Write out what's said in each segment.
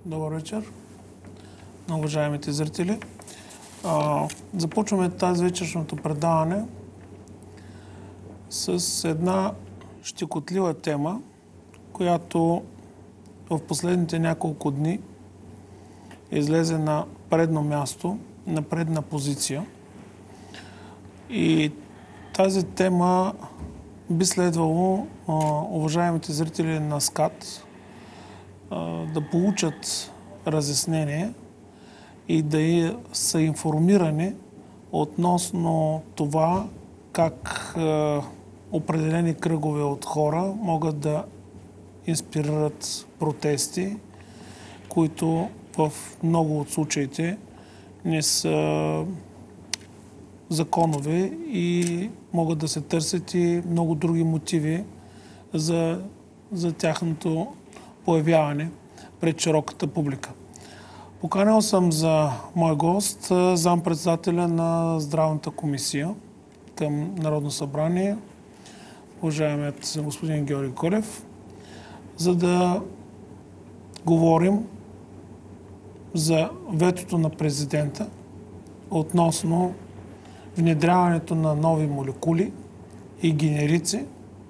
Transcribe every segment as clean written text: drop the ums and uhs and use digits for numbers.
Добър вечер на уважаемите зрители. Започваме тази вечершното предаване с една щекотлива тема, която в последните няколко дни излезе на предно място, на предна позиция. И тази тема би следвало уважаемите зрители на СКАТ да получат разяснение и да са информирани относно това как определени кръгове от хора могат да инспирират протести, които в много от случаите не са законови и могат да се търсят и много други мотиви за тяхното появяване пред широката публика. Поканил съм за мой гост зампредседателя на Здравната комисия към Народно събрание, уважаемият господин Георги Колев, за да говорим за ветото на президента относно внедряването на нови молекули и генерици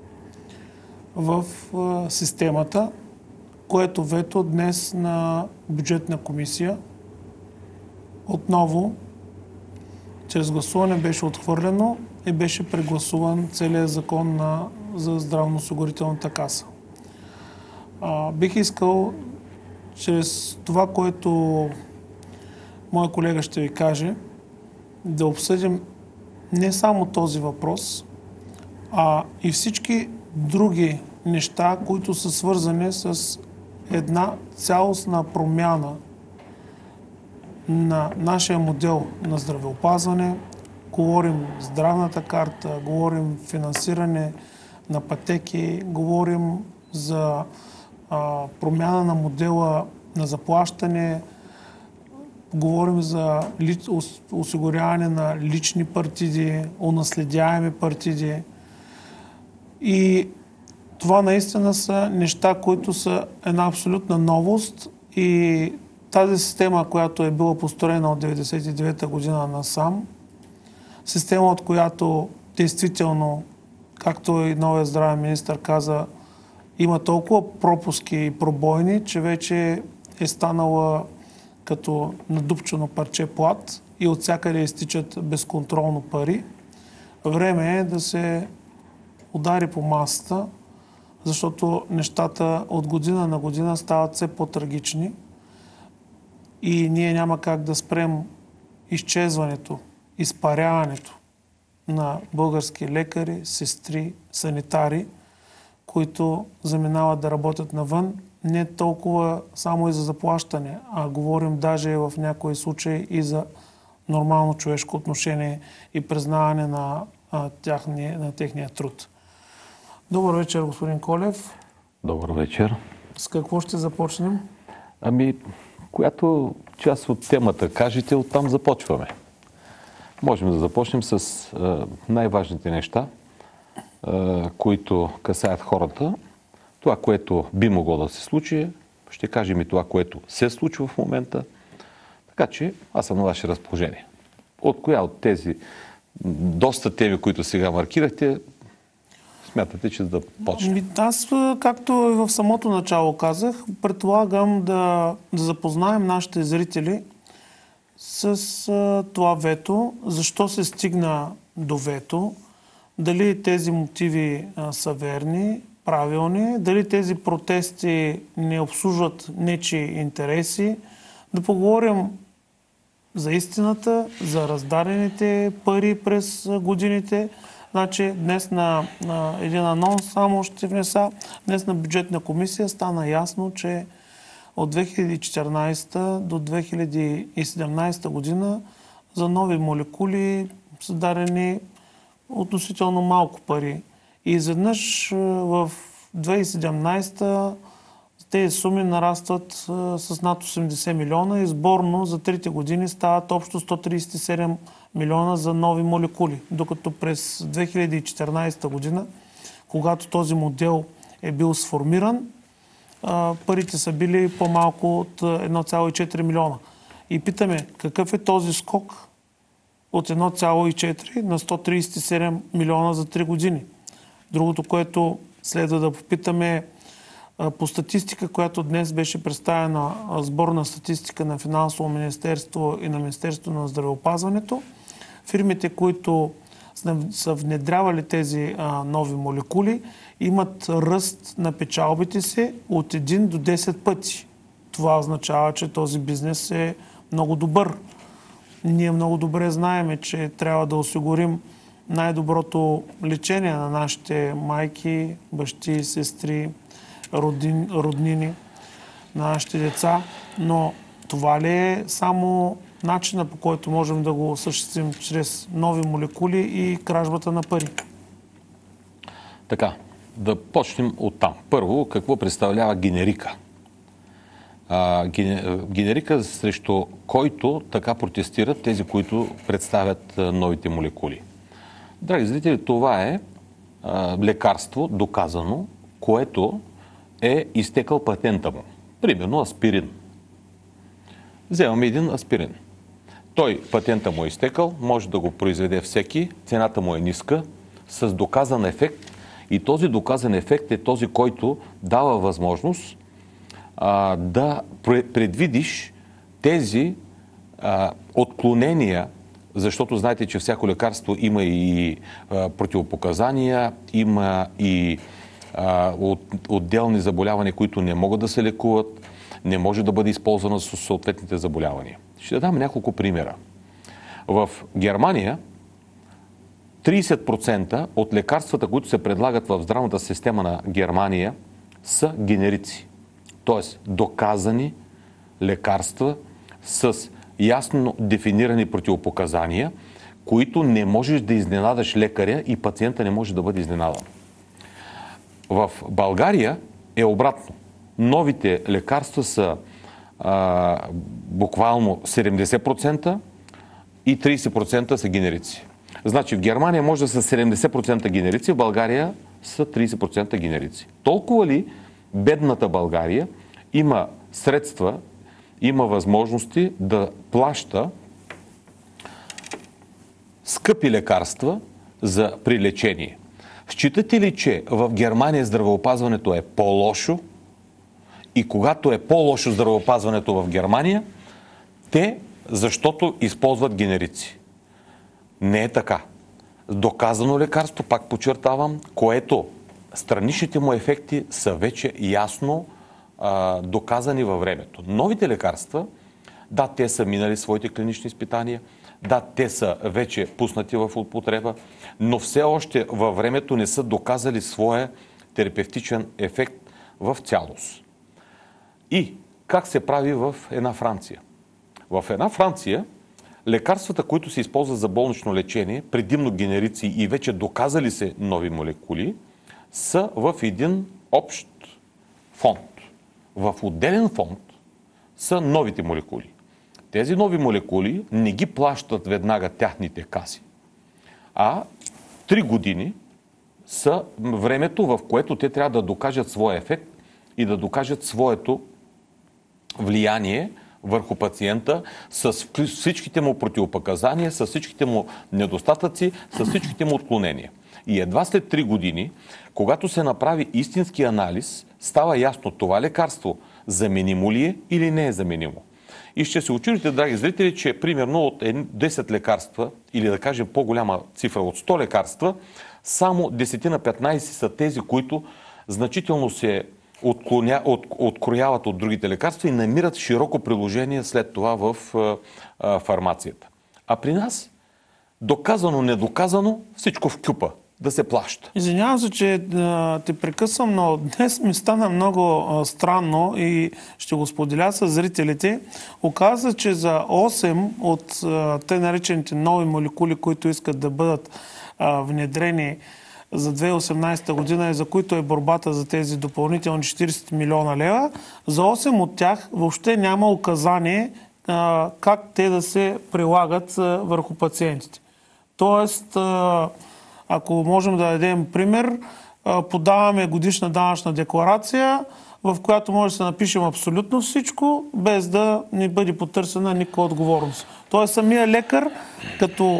в системата, което вето днес на бюджетна комисия отново чрез гласуване беше отхвърлено и беше прегласуван целият закон за здравноосигурителната каса. Бих искал чрез това, което моя колега ще ви каже, да обсъдим не само този въпрос, а и всички други неща, които са свързани с една цялостна промяна на нашия модел на здравеопазване. Говорим здравната карта, говорим финансиране на пътеки, говорим за промяна на модела на заплащане, говорим за осигуряване на лични партиди, унаследяеми партиди. И това наистина са неща, които са една абсолютна новост и тази система, която е била построена от 1999 година насам, система, от която действително, както и новият здравен министър каза, има толкова пропуски и пробойни, че вече е станала като надупчено парче плат и от всякъде изтичат безконтролно пари. Време е да се удари по масата, защото нещата от година на година стават все по-трагични и ние няма как да спрем изчезването, изпаряването на български лекари, сестри, санитари, които заминават да работят навън, не толкова само и за заплащане, а говорим даже в някои случаи и за нормално човешко отношение и признаване на техния труд. Добър вечер, господин Колев. Добър вечер. С какво ще започнем? Която част от темата кажете, оттам започваме. Можем да започнем с най-важните неща, които касаят хората. Това, което би могло да се случи, ще кажем и това, което се случва в момента. Така че аз съм на ваше разположение. От коя от тези доста теми, които сега маркирахте, смятате, че да почнем? Аз, както и в самото начало казах, предполагам да запознаем нашите зрители с това вето, защо се стигна до вето, дали тези мотиви са верни, правилни, дали тези протести не обслужват нечии интереси, да поговорим за истината, за раздадените пари през годините. Значи днес на един анонс само ще внеса. Днес на бюджетна комисия стана ясно, че от 2014 до 2017 година за нови молекули са дадени относително малко пари. И изведнъж в 2017 тези суми нарастват с над 80 милиона и сборно за трите години стават общо 137 милиона за нови молекули. Докато през 2014 година, когато този модел е бил сформиран, парите са били по-малко от 1,4 милиона. И питаме, какъв е този скок от 1,4 на 137 милиона за 3 години? Другото, което следва да попитаме, по статистика, която днес беше представена, сборна статистика на Финансово министерство и на Министерство на здравеопазването, фирмите, които са внедрявали тези нови молекули, имат ръст на печалбите си от 1 до 10 пъти. Това означава, че този бизнес е много добър. Ние много добре знаем, че трябва да осигурим най-доброто лечение на нашите майки, бащи, сестри, роднини, на нашите деца, но това ли е само начина, по който можем да го осъществим чрез нови молекули и кражбата на пари? Така, да почнем оттам. Първо, какво представлява генерика? Генерика, срещу който така протестират тези, които представят новите молекули. Драги зрители, това е лекарство, доказано, което е изтекал патента му. Примерно аспирин. Вземаме един аспирин. Той, патента му е изтекал, може да го произведе всеки, цената му е ниска, с доказан ефект. И този доказан ефект е този, който дава възможност да предвидиш тези отклонения, защото знаете, че всяко лекарство има и противопоказания, има и отделни заболявания, които не могат да се лекуват, не може да бъде използвано с съответните заболявания. Ще дам няколко примера. В Германия 30% от лекарствата, които се предлагат в здравната система на Германия, са генерици. Тоест доказани лекарства с ясно дефинирани противопоказания, които не можеш да изненадаш лекаря и пациента не може да бъде изненадан. В България е обратно. Новите лекарства са буквално 70% и 30% са генерици. Значи в Германия може да са 70% генерици, в България са 30% генерици. Толкова ли бедната България има средства, има възможности да плаща скъпи лекарства при лечение? Считате ли, че в Германия здравеопазването е по-лошо? И когато е по-лошо здравеопазването в Германия, защото използват генерици. Не е така. Доказано лекарство, пак подчертавам, което страничните му ефекти са вече ясно доказани във времето. Новите лекарства, да, те са минали своите клинични изпитания, да, те са вече пуснати в употреба, но все още във времето не са доказали своя терапевтичен ефект в цялост. И как се прави в една Франция? В една Франция лекарствата, които се използват за болнично лечение, предимно генерици и вече доказали се нови молекули, са в един общ фонд. В отделен фонд са новите молекули. Тези нови молекули не ги плащат веднага тяхните каси, а 3 години са времето, в което те трябва да докажат своя ефект и да докажат своето влияние върху пациента с всичките му противопоказания, с всичките му недостатъци, с всичките му отклонения. И едва след 3 години, когато се направи истински анализ, става ясно това лекарство заменимо ли е или не е заменимо. И ще се учудите, драги зрители, че примерно от 10 лекарства, или да кажем по-голяма цифра от 100 лекарства, само 10 на 15 са тези, които значително се открояват от другите лекарства и намират широко приложение след това в фармацията. А при нас, доказано, недоказано, всичко в кюпа да се плаща. Извинявам се, че те прекъсвам, но днес ми стана много странно и ще го споделя с зрителите. Оказва, че за 8 от те наречените нови молекули, които искат да бъдат внедрени за 2018 година и за които е борбата за тези допълнителни 40 милиона лева, за 8 от тях въобще няма указание как те да се прилагат върху пациентите. Тоест, ако можем да дадем пример, подаваме годишна данъчна декларация, в която може да се напишем абсолютно всичко, без да ни бъде потърсена никаква отговорност. Тоест самия лекар, като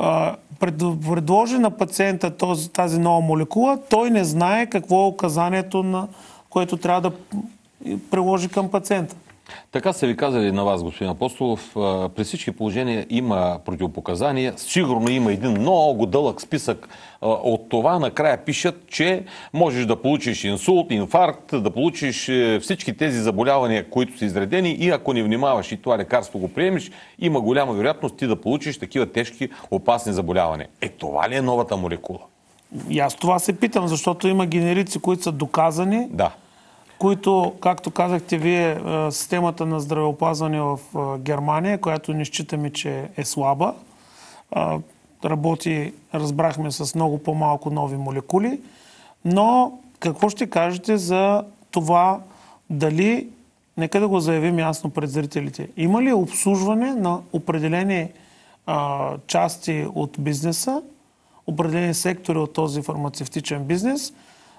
предложи на пациента тази нова молекула, той не знае какво е указанието, на което трябва да приложи към пациента. Така са ви казали на вас, господин Апостолов. При всички положения има противопоказания. Сигурно има един много дълъг списък от това. Накрая пишат, че можеш да получиш инсулт, инфаркт, да получиш всички тези заболявания, които са изредени, и ако не внимаваш и това лекарство го приемеш, има голяма вероятност ти да получиш такива тежки, опасни заболявания. Това ли е новата молекула? И аз това се питам, защото има генерици, които са доказани. Да. Които, както казахте вие, системата на здравеопазване в Германия, която не считаме, че е слаба, работи, разбрахме, с много по-малко нови молекули. Но какво ще кажете за това дали, нека да го заявим ясно пред зрителите, има ли обслужване на определени части от бизнеса, определени сектори от този фармацевтичен бизнес,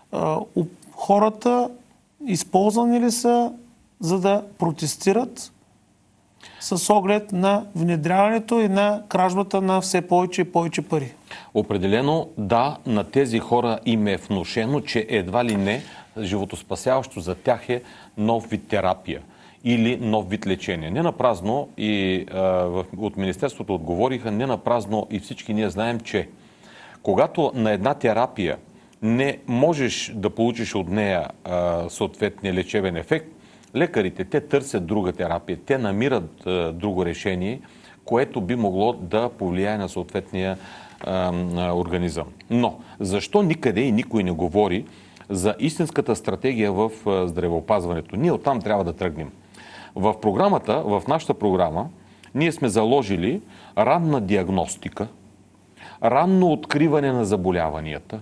хората използвани ли са, за да протестират с оглед на внедряването и на кражбата на все повече и повече пари? Определено да, на тези хора им е внушено, че едва ли не животоспасяващо за тях е нов вид терапия или нов вид лечение. Не напразно и от Министерството отговориха, не напразно и всички ние знаем, че когато на една терапия не можеш да получиш от нея съответния лечебен ефект, лекарите, те търсят друга терапия, те намират друго решение, което би могло да повлияе на съответния организъм. Но защо никъде и никой не говори за истинската стратегия в здравеопазването? Ние оттам трябва да тръгнем. В програмата, в нашата програма, ние сме заложили ранна диагностика, ранно откриване на заболяванията,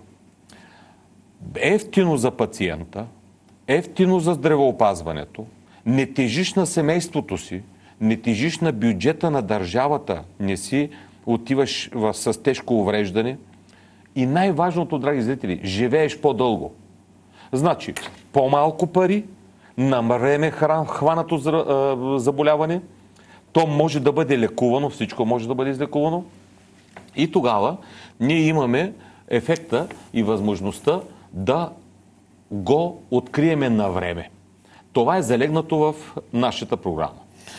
ефтино за пациента, ефтино за здравеопазването, не тежиш на семейството си, не тежиш на бюджета на държавата, не си отиваш с тежко увреждане и най-важното, драги зрители, живееш по-дълго. Значи, по-малко пари, на време хванато заболяване, то може да бъде лекувано, всичко може да бъде излекувано и тогава ние имаме ефекта и възможността да го откриеме на време. Това е залегнато в нашата програма.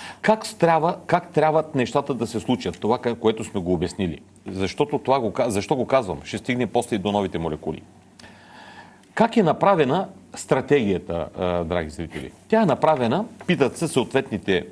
Как трябва нещата да се случат? Това, което сме го обяснили. Защо го казвам? Ще стигнем после и до новите молекули. Как е направена стратегията, драги зрители? Тя е направена, питат се съответните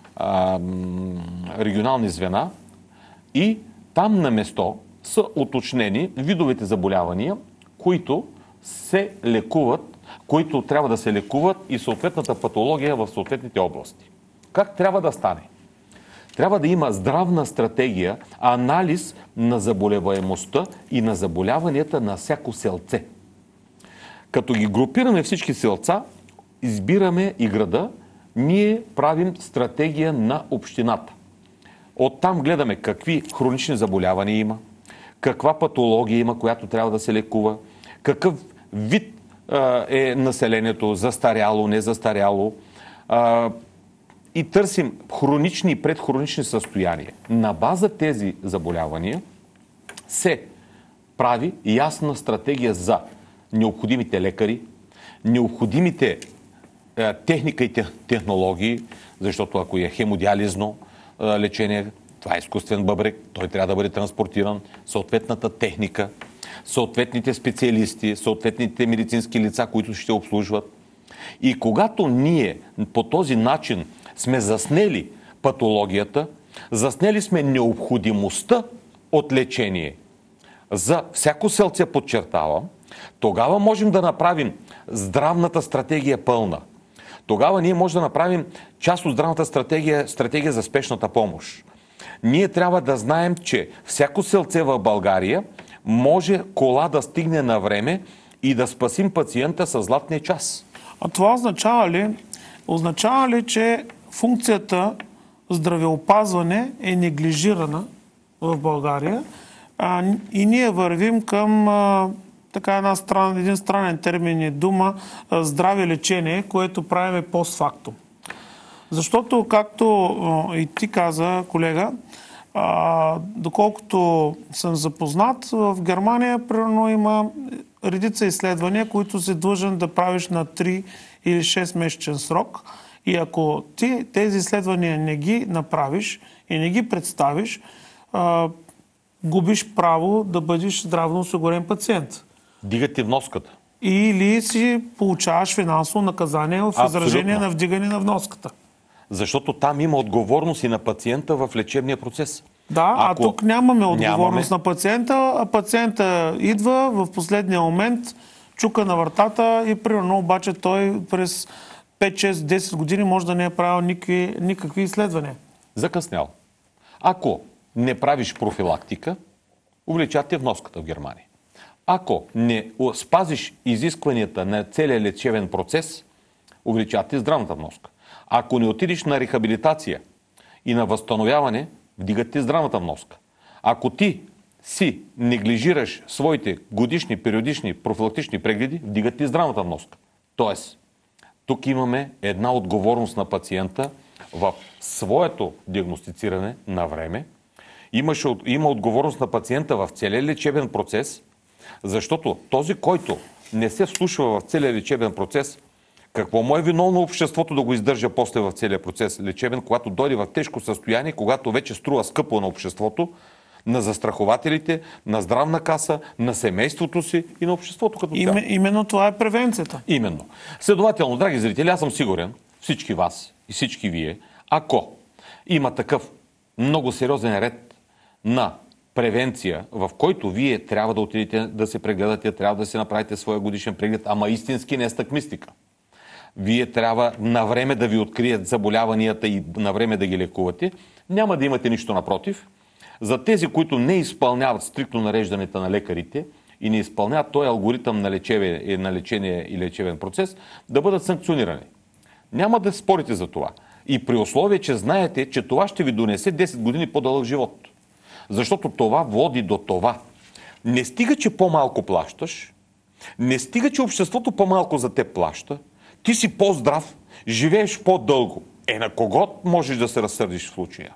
регионални звена и там на место са уточнени видовете заболявания, които се лекуват, които трябва да се лекуват и съответната патология в съответните области. Как трябва да стане? Трябва да има здравна стратегия, анализ на заболеваемостта и на заболяванията на всяко селце. Като ги групираме всички селца, избираме и града, ние правим стратегия на общината. Оттам гледаме какви хронични заболявания има, каква патология има, която трябва да се лекува, какъв вид е населението, застаряло, незастаряло, и търсим хронични и предхронични състояния. На база тези заболявания се прави ясна стратегия за необходимите лекари, необходимите техника и технологии, защото ако е хемодиализно лечение, това е изкуствен бъбрек, той трябва да бъде транспортиран, съответната техника, съответните специалисти, съответните медицински лица, които ще обслужват. И когато ние по този начин сме заснели патологията, заснели сме необходимостта от лечение за всяко селце, подчертавам, тогава можем да направим здравната стратегия пълна. Тогава ние можем да направим част от здравната стратегия за спешната помощ. Ние трябва да знаем, че всяко селце в България може кола да стигне на време и да спасим пациента със златния час. А това означава ли, че функцията здравеопазване е неглижирана в България и ние вървим към така един странен термин и дума здраве лечение, което правиме постфактум. Защото, както и ти каза, колега, доколкото съм запознат, в Германия примерно има редица изследвания, които си длъжен да правиш на 3 или 6 месечен срок. И ако ти тези изследвания не ги направиш и не ги представиш, губиш право да бъдеш здравно осигурен пациент. Дигат ти вноската. Или си получаваш финансово наказание в изражение на вдигане на вноската. Защото там има отговорност и на пациента в лечебния процес. Да, а тук нямаме отговорност на пациента, а пациента идва в последния момент, чука на вратата и примерно обаче той през 5, 6, 10 години може да не е правил никакви изследвания. Закъснял. Ако не правиш профилактика, увеличавате вноската в Германия. Ако не спазиш изискванията на целия лечебен процес, увеличавате здравната вноска. Ако не отидеш на рехабилитация и на възстановяване, вдигате здравната вноска. Ако ти си неглижираш своите годишни, периодични, профилактични прегледи, вдигате здравната вноска. Тоест, тук имаме една отговорност на пациента в своето диагностициране на време. Има отговорност на пациента в целия лечебен процес, защото този, който не се вслушва в целия лечебен процес, какво му е виновно обществото да го издържа после в целия процес лечебен, когато дойде в тежко състояние, когато вече струва скъпо на обществото, на застрахователите, на здравна каса, на семейството си и на обществото като цяло. Именно това е превенцията. Именно. Следователно, драги зрители, аз съм сигурен, всички вас и всички вие, ако има такъв много сериозен ред на превенция, в който вие трябва да отидете да се прегледате, трябва да си направите своя годишен преглед, ама истински не е стъкмистика. Вие трябва на време да ви открият заболяванията и на време да ги лекувате. Няма да имате нищо напротив. За тези, които не изпълняват стриктно нарежданията на лекарите и не изпълняват този алгоритъм на лечение и лечебен процес, да бъдат санкционирани. Няма да спорите за това. И при условие, че знаете, че това ще ви донесе 10 години по-дълъг живот. Защото това води до това. Не стига, че по-малко плащаш, не стига, че обществото по-малко за теб плаща, ти си по-здрав, живееш по-дълго. На кого можеш да се разсърдиш в случая?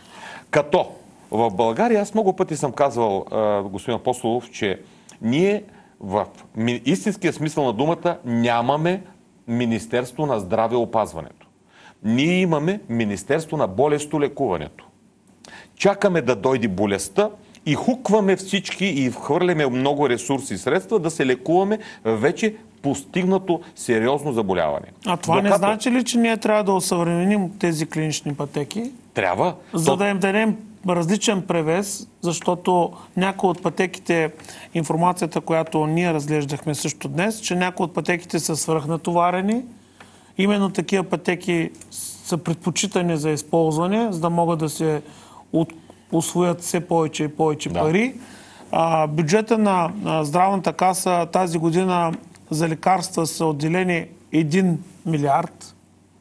Като в България, аз много пъти съм казвал, господин Апостолов, че ние в истинския смисъл на думата нямаме Министерство на здравеопазването. Ние имаме Министерство на болестолекуването. Чакаме да дойде болестта и хукваме всички и хвърляме много ресурси и средства да се лекуваме вече постигнато сериозно заболяване. А това не значи ли, че ние трябва да осъвременим тези клинични пътеки? Трябва. За да им дадем различен превес, защото някои от пътеките, информацията, която ние разглеждахме също днес, че някои от пътеките са свръхнатоварени. Именно такива пътеки са предпочитани за използване, за да могат да се усвоят все повече и повече пари. Бюджета на здравната каса тази година за лекарства са отделени 1 милиард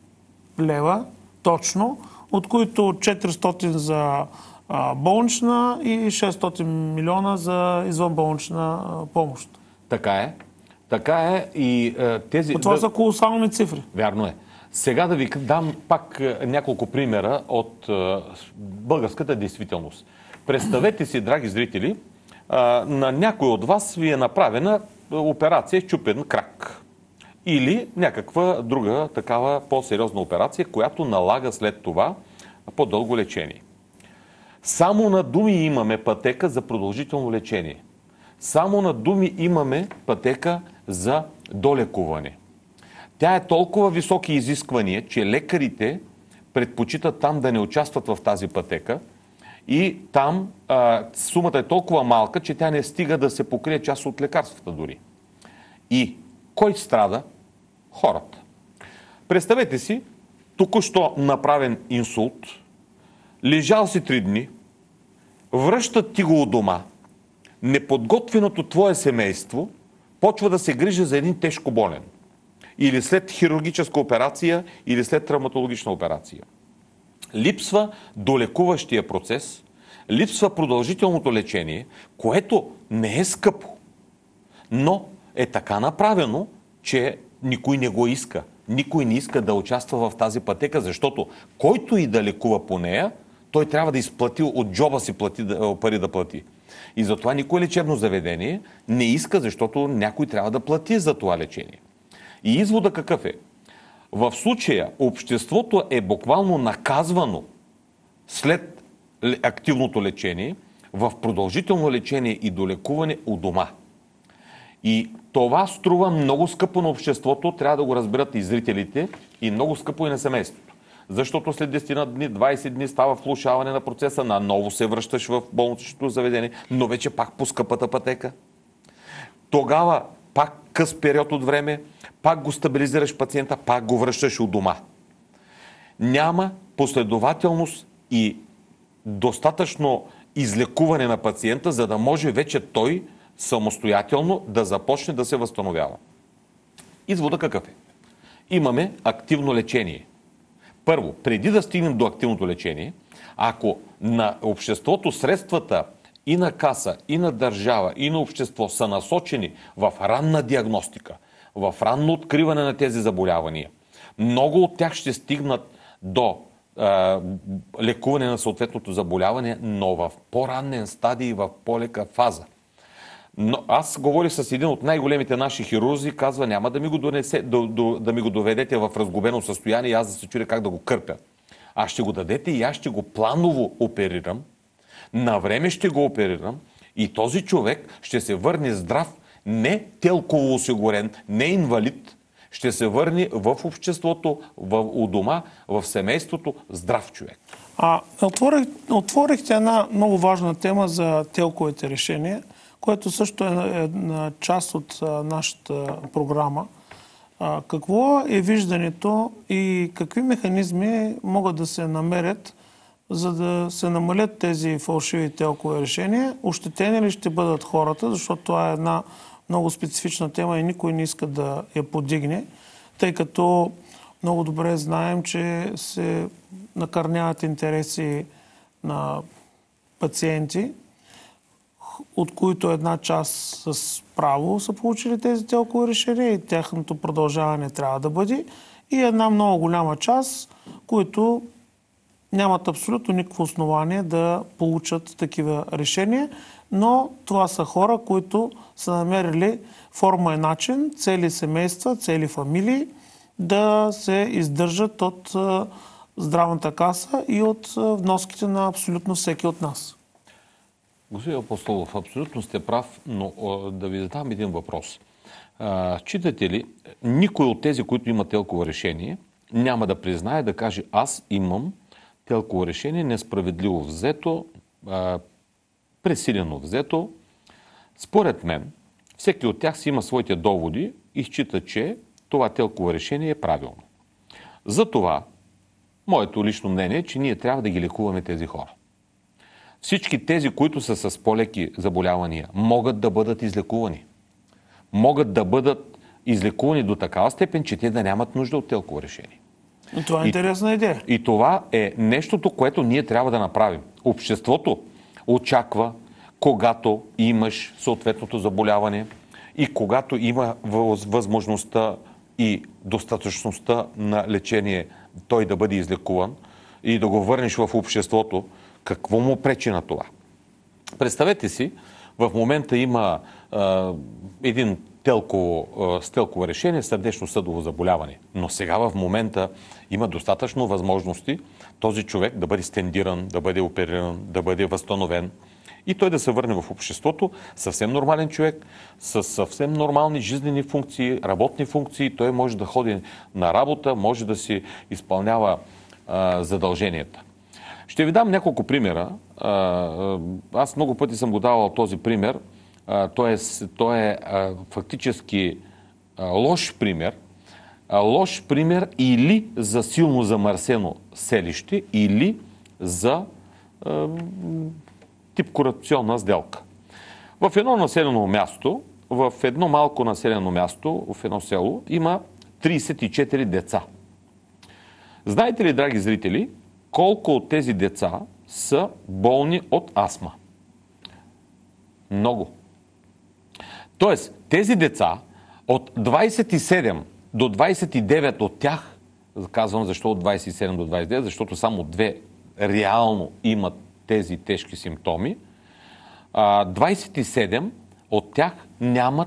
лева, точно, от които 400 за болнична и 600 милиона за извънболнична помощ. Така е. Така е и тези... Това са колосални цифри. Вярно е. Сега да ви дам пак няколко примера от българската действителност. Представете си, драги зрители, на някой от вас ви е направена операция счупен крак. Или някаква друга такава по-сериозна операция, която налага след това по-дълго лечение. Само на думи имаме пътека за продължително лечение. Само на думи имаме пътека за долекуване. Тя е толкова високи изисквания, че лекарите предпочитат там да не участват в тази пътека и там сумата е толкова малка, че тя не стига да се покрие част от лекарствата дори. И кой страда? Хората. Представете си, току-що направен инсулт, лежал си 3 дни, връщат ти го у дома, неподготвеното твое семейство почва да се грижи за един тежко болен. Или след хирургическа операция, или след травматологична операция. Липсва долекуващия процес, липсва продължителното лечение, което не е скъпо. Но е така направено, че никой не го иска. Никой не иска да участва в тази пътека, защото който и да лекува по нея, той трябва да изплати от джоба си пари да плати. И затова никое лечебно заведение не иска, защото някой трябва да плати за това лечение. И извода какъв е? В случая обществото е буквално наказвано след активното лечение в продължително лечение и долекуване у дома. И това струва много скъпо на обществото, трябва да го разберат и зрителите, и много скъпо и на семейството. Защото след 10 дни, 20 дни става влошаване на процеса, наново се връщаш в болничното заведение, но вече пак по скъпата пътека. Тогава пак къс период от време, пак го стабилизираш пациента, пак го връщаш у дома. Няма последователност и достатъчно излекуване на пациента, за да може вече той самостоятелно да започне да се възстановява. Извода какъв е? Имаме активно лечение. Първо, преди да стигнем до активното лечение, ако на обществото средствата и на каса, и на държава, и на общество са насочени в ранна диагностика, в ранно откриване на тези заболявания, много от тях ще стигнат до лекуване на съответното заболяване, но в по-ранен стадий и в по-лека фаза. Но аз говорих с един от най-големите наши хирурзи, казва, няма да ми го да ми го доведете в разгубено състояние и аз да се чудя как да го кърпя. Аз ще го дадете и аз ще го планово оперирам, на време ще го оперирам и този човек ще се върне здрав, не телково осигурен, не инвалид, ще се върне в обществото, у дома, в семейството, здрав човек. Отворихте една много важна тема за телковите решения, което също е част от нашата програма. Какво е виждането и какви механизми могат да се намерят, за да се намалят тези фалшиви телкови решения? Ощетени ли ще бъдат хората, защото това е една много специфична тема и никой не иска да я подигне, тъй като много добре знаем, че се накърняват интереси на пациенти, от които една част с право са получили тези телкови решения и тяхното продължаване трябва да бъде, и една много голяма част, които нямат абсолютно никакво основание да получат такива решения, но това са хора, които са намерили форма и начин, цели семейства, цели фамилии да се издържат от здравната каса и от вноските на абсолютно всеки от нас. Господин Апостолов, абсолютно сте прав, но да ви задам един въпрос. Читате ли, никой от тези, които имат телково решение, няма да признае да каже, аз имам телково решение, несправедливо взето, пресилено взето. Според мен, всеки от тях си има своите доводи и счита, че това телково решение е правилно. Затова, моето лично мнение е, че ние трябва да ги лекуваме тези хора. Всички тези, които са с по-леки заболявания, могат да бъдат излекувани. Могат да бъдат излекувани до такава степен, че те да нямат нужда от телково решение. Но това е интересна идея. И това е нещото, което ние трябва да направим. Обществото очаква, когато имаш съответното заболяване и когато има възможността и достатъчността на лечение той да бъде излекуван и да го върнеш в обществото, какво му пречи на това? Представете си, в момента има един с телково решение, сърдечно-съдово заболяване. Но сега в момента има достатъчно възможности този човек да бъде стендиран, да бъде опериран, да бъде възстановен и той да се върне в обществото, съвсем нормален човек, с съвсем нормални жизнени функции, работни функции. Той може да ходи на работа, може да си изпълнява задълженията. Ще ви дам няколко примера. Аз много пъти съм го давал този пример. Той е фактически лош пример. Лош пример или за силно замърсено селище, или за тип корупционна сделка. В едно населено място, в едно малко населено място, в едно село, има 34 деца. Знаете ли, драги зрители, колко от тези деца са болни от астма? Много. Тоест, тези деца от 27 до 29 от тях, казвам защо от 27 до 29, защото само 2 реално имат тези тежки симптоми, 27 от тях нямат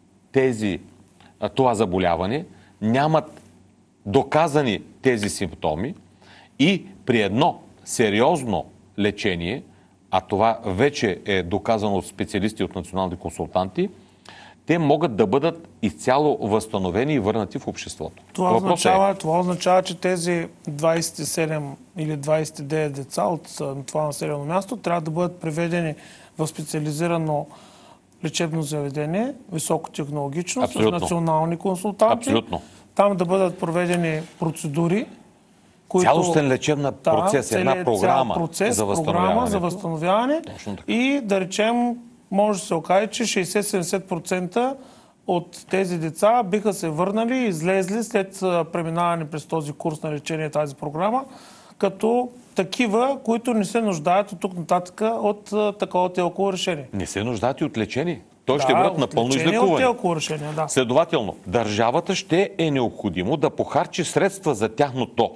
това заболяване, нямат доказани тези симптоми и при едно сериозно лечение, а това вече е доказано от специалисти, от национални консултанти, те могат да бъдат изцяло възстановени и върнати в обществото. Това означава, че тези 27 или 29 деца от това населено място трябва да бъдат приведени в специализирано лечебно заведение, високотехнологично, с национални консултанти. Абсолютно. Там да бъдат проведени процедури, цялостен лечебна процес, една програма за възстановяване. И да речем, може да се окаже, че 60-70% от тези деца биха се върнали и излезли след преминаване през този курс на лечение, тази програма, като такива, които не се нуждаят от тук нататък от такова телково решение. Не се нуждаят и от лечение. Той ще бъдат напълно излекувани. Следователно, държавата ще е необходимо да похарчи средства за тяхното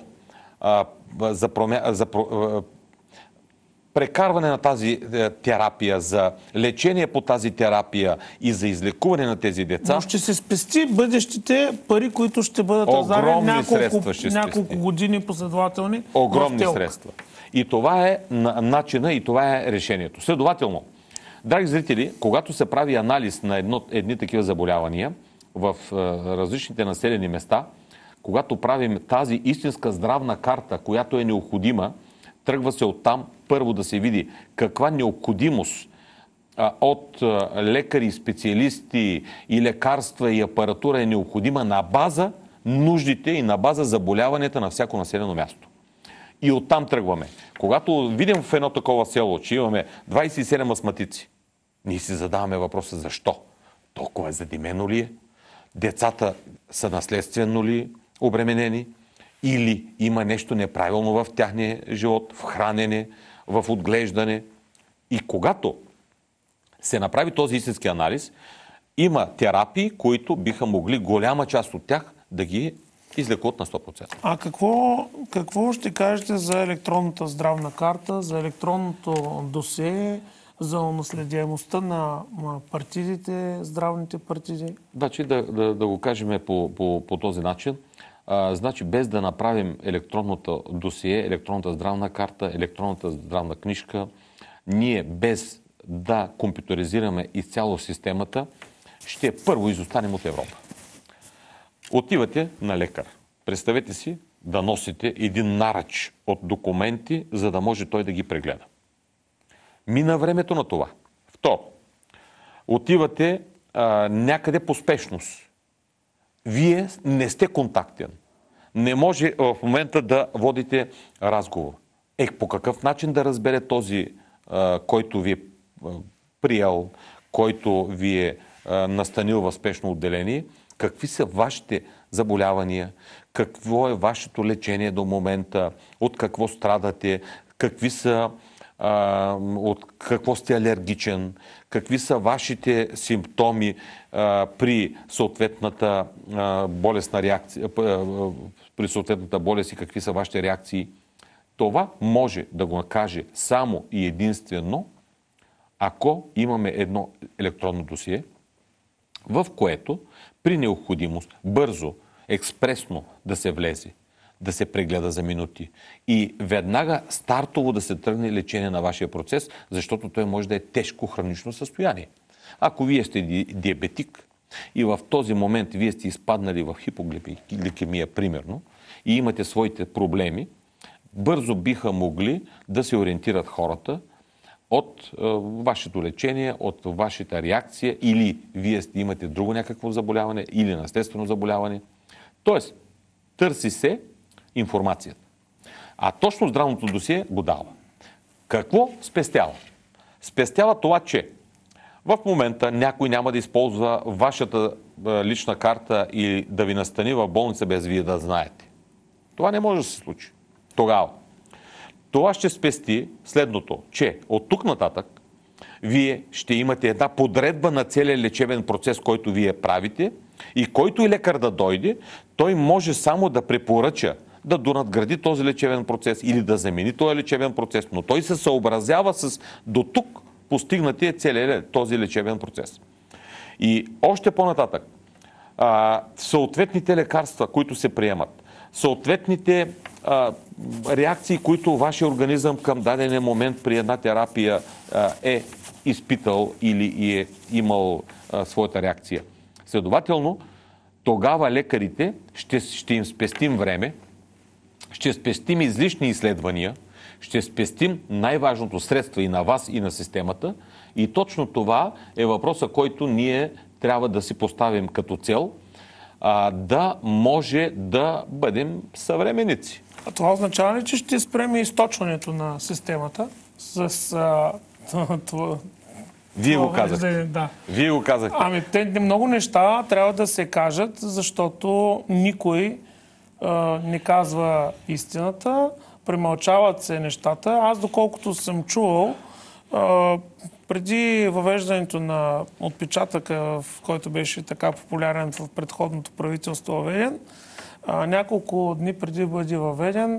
прекарване на тази терапия, за лечение по тази терапия и за излекуване на тези деца. Но ще се спести бъдещите пари, които ще бъдат раздадени няколко години последователни. Огромни средства. И това е начина и това е решението. Следователно, драги зрители, когато се прави анализ на едни такива заболявания в различните населени места, когато правим тази истинска здравна карта, която е необходима, тръгва се оттам първо да се види каква необходимост от лекари, специалисти и лекарства и апаратура е необходима на база нуждите и на база заболяванията на всяко населено място. И оттам тръгваме. Когато видим в едно такова село, че имаме 27 астматици, ние си задаваме въпроса защо? Толкова задимено ли е? Децата са наследствено ли обременени? Или има нещо неправилно в тяхния живот, в хранене, в отглеждане? И когато се направи този истински анализ, има терапии, които биха могли голяма част от тях да ги излекуват на 100%. А какво ще кажете за електронната здравна карта, за електронното досие, за унаследяемостта на партидите, здравните партиди? Значи да го кажем по този начин. Значи без да направим електронното досие, електронната здравна карта, електронната здравна книжка, ние без да компютъризираме изцяло системата, ще първо изостанем от Европа. Отивате на лекар. Представете си да носите един наръч от документи, за да може той да ги прегледа. Мина времето на това. Второ, отивате някъде по спешност. Вие не сте контактен. Не може в момента да водите разговор. По какъв начин да разбере този, който ви е приел, който ви е настанил в спешно отделение, какви са вашите заболявания, какво е вашето лечение до момента, от какво страдате, от какво сте алергичен, какви са вашите симптоми при съответната болестна реакция, при съответната болест и какви са вашите реакции. Това може да го каже само и единствено, ако имаме едно електронно досие, в което при необходимост бързо, експресно да се влезе, да се прегледа за минути и веднага стартово да се тръгне лечение на вашия процес, защото той може да е тежко хронично състояние. Ако вие сте диабетик и в този момент вие сте изпаднали в хипогликемия, примерно, и имате своите проблеми, бързо биха могли да се ориентират хората от вашето лечение, от вашата реакция, или вие имате друго някакво заболяване, или наследствено заболяване. Тоест, търси се информацията. А точно здравното досие го дава. Какво спестява? Спестява това, че в момента някой няма да използва вашата лична карта и да ви настани в болница без вие да знаете. Това не може да се случи. Тогава. Това ще спести следното, че от тук нататък вие ще имате една подредба на целия лечебен процес, който вие правите и който и лекар да дойде, той може само да препоръча да донадгради този лечебен процес или да замени този лечебен процес, но той се съобразява с до тук постигнатия целият този лечебен процес. И още по-нататък, съответните лекарства, които се приемат, съответните реакции, които вашия организъм към дадения момент при една терапия е изпитал или е имал своята реакция. Следователно, тогава лекарите ще им спестим време, ще спестим излишни изследвания, ще спестим най-важното средство и на вас, и на системата. И точно това е въпросът, който ние трябва да си поставим като цел, да може да бъдем съвременници. А това означава ли, че ще спрем източването на системата с Вие го казахте. Да. Вие го казахте. Ами, много неща трябва да се кажат, защото никой не казва истината, премълчават се нещата. Аз, доколкото съм чувал, преди въвеждането на отпечатъка, в който беше така популярен в предходното правителство въведен, няколко дни преди да бъде въведен,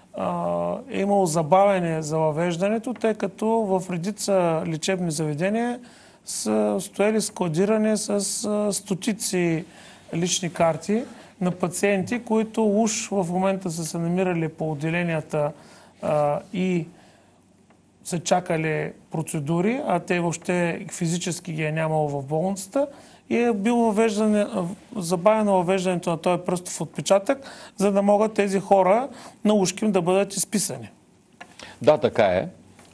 е имало забавяне за въвеждането, тъй като в редица лечебни заведения са стояли складирани с стотици лични карти на пациенти, които уж в момента са се намирали по отделенията и са чакали процедури, а те въобще физически ги е нямало в болницата и е било забавено въвеждането на този пръстов отпечатък, за да могат тези хора на ушким да бъдат изписани. Да, така е.